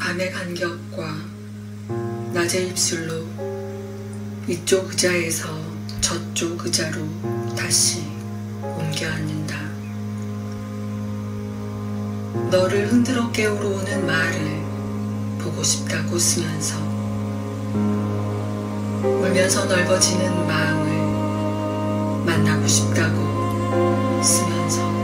밤의 간격과 낮의 입술로 이쪽 의자에서 저쪽 의자로 다시 옮겨 앉는다. 너를 흔들어 깨우러 오는 말을 보고 싶다고 쓰면서 울면서 넓어지는 마음을 만나고 싶다고 쓰면서